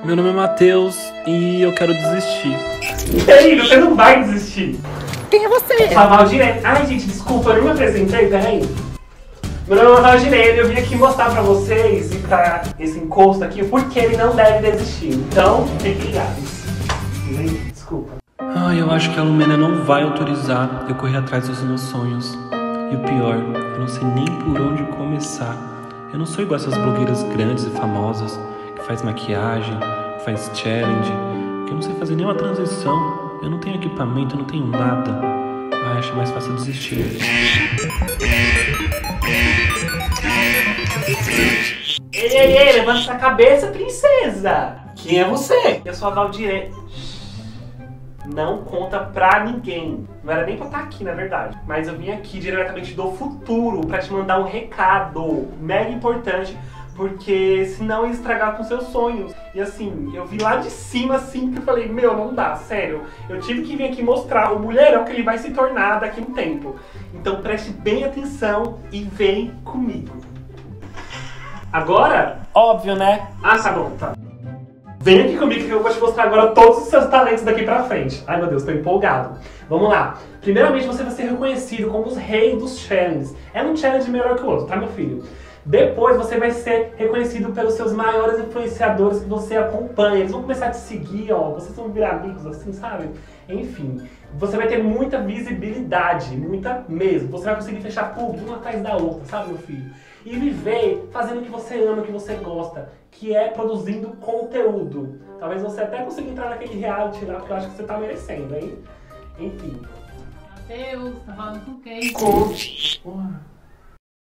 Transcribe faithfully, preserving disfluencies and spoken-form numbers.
Meu nome é Matheus e eu quero desistir. Ei, você não vai desistir. Quem é você? Sou a Valdirene. Ai, gente, desculpa, eu não me apresentei, peraí. Meu nome é Valdirene, eu vim aqui mostrar pra vocês e pra esse encosto aqui o porquê ele não deve desistir. Então, fiquem ligados. Desculpa. Ai, eu acho que a Lumena não vai autorizar eu correr atrás dos meus sonhos. E o pior, eu não sei nem por onde começar. Eu não sou igual essas blogueiras grandes e famosas que faz maquiagem, que faz challenge, que eu não sei fazer nenhuma transição. Eu não tenho equipamento, eu não tenho nada. Ai, acho mais fácil desistir. Ei, ei, ei, levanta essa cabeça, princesa! Quem é você? Eu sou a Valdirene. Não conta pra ninguém. Não era nem pra estar aqui, na verdade. Mas eu vim aqui diretamente do futuro pra te mandar um recado mega importante, porque senão ia estragar com seus sonhos. E assim, eu vi lá de cima assim que eu falei, meu, não dá, sério. Eu tive que vir aqui mostrar o mulherão que ele vai se tornar daqui a um tempo. Então preste bem atenção e vem comigo. Agora, óbvio, né? Ah, tá bom, tá. Vem aqui comigo que eu vou te mostrar agora todos os seus talentos daqui pra frente. Ai meu Deus, tô empolgado. Vamos lá. Primeiramente você vai ser reconhecido como os reis dos challenges. É um challenge melhor que o outro, tá meu filho? Depois você vai ser reconhecido pelos seus maiores influenciadores que você acompanha. Eles vão começar a te seguir, ó. Vocês vão virar amigos assim, sabe? Enfim, você vai ter muita visibilidade, muita mesmo. Você vai conseguir fechar público uma atrás da outra, sabe meu filho? E viver fazendo o que você ama, o que você gosta, que é produzindo conteúdo. Talvez você até consiga entrar naquele reality lá, porque eu acho que você tá merecendo, hein? Enfim. Matheus, tá falando com quem? Com...